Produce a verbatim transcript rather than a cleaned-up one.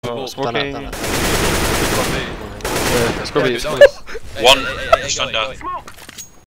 Oh, smoking. Done it, done it. Yeah, let's go B. One, stand down.